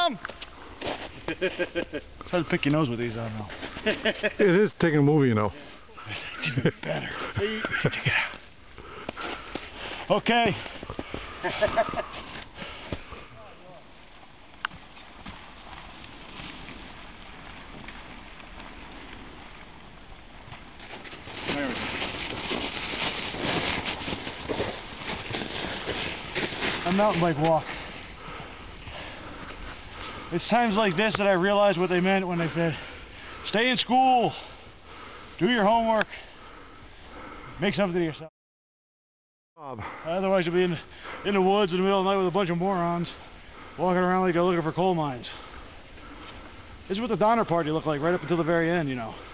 Mom! It's hard to pick your nose with these, I don't know. It is taking a movie, you know. It's even better. Check it out. Okay. A mountain bike walk. It's times like this that I realize what they meant when they said, stay in school, do your homework, make something of yourself. Otherwise you'll be in the woods in the middle of the night with a bunch of morons walking around like you're looking for coal mines. This is what the Donner Party looked like right up until the very end, you know.